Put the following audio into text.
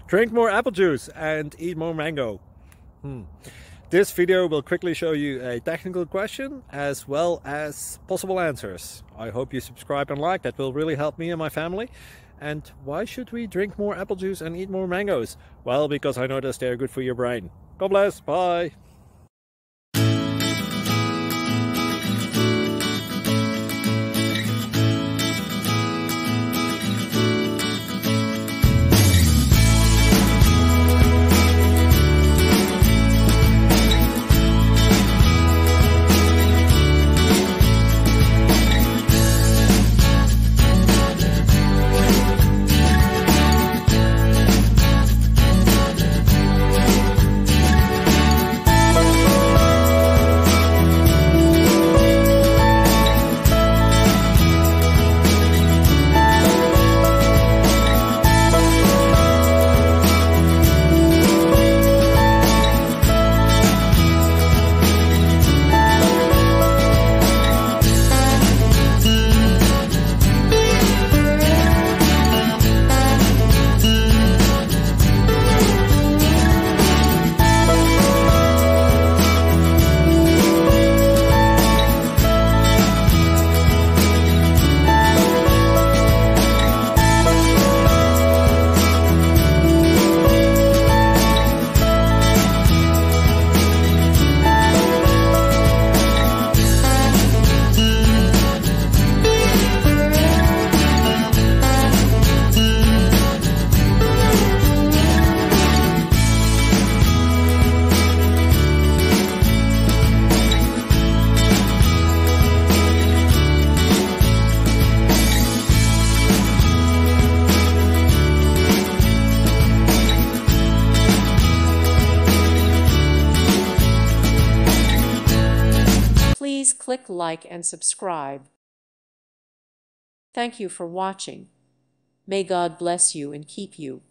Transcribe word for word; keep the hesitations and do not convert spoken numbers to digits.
Drink more apple juice and eat more mango. Hmm. This video will quickly show you a technical question as well as possible answers. I hope you subscribe and like, that will really help me and my family. And why should we drink more apple juice and eat more mangoes? Well, because I noticed they're good for your brain. God bless, bye! Please click like and subscribe. Thank you for watching. May God bless you and keep you.